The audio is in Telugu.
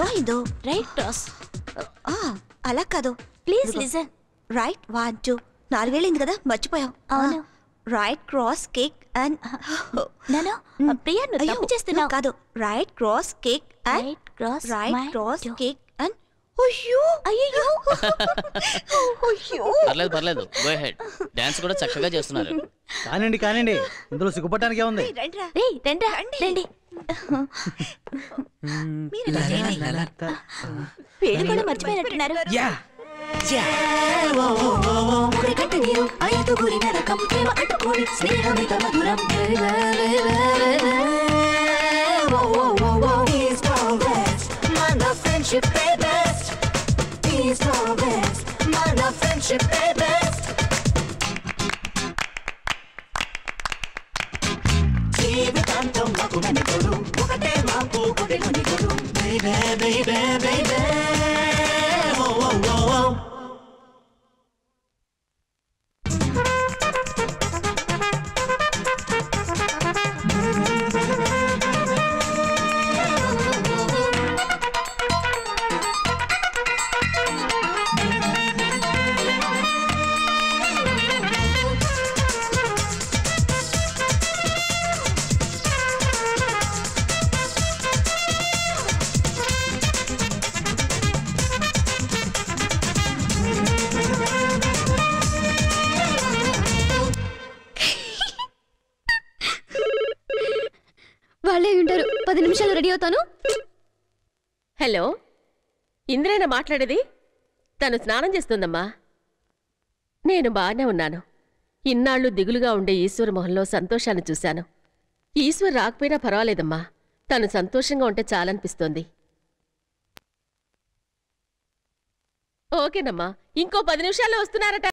ఇందు రైట్ క్రాస్. అలా కాదు, ప్లీజ్ లిజన్. రైట్ 1 2 4 వేళైంది కదా, మర్చిపోయావు. అవును. రైట్ క్రాస్ కేక్ అండ్ నానో ప్రియా నువ్వు తప్పు చేస్తున్నావు. కాదు, right cross cake and right cross cake and అయ్యో అయ్యో పర్లేదు గో హెడ్. డాన్స్ కూడా చక్కగా చేస్తున్నారు. కానండి ఇందులో సిగ్గుపడడానికి ఏముంది? రండి. పేరు కూడా మర్చిపోయినట్టున్నారు. వాళ్ళే ఉంటారు. 10 నిమిషాలు రెడీ అవుతాను. హలో, ఇంద్రేనా మాట్లాడేది? తను స్నానం చేస్తుందమ్మా. నేను బాగానే ఉన్నాను. ఇన్నాళ్ళు దిగులుగా ఉండే ఈశ్వర్ మొహంలో సంతోషాన్ని చూశాను. ఈశ్వర్ రాకపోయినా పర్వాలేదమ్మా, తను సంతోషంగా ఉంటే చాలనిపిస్తోంది. ఓకేనమ్మా, ఇంకో 10 నిమిషాల్లో వస్తున్నారట.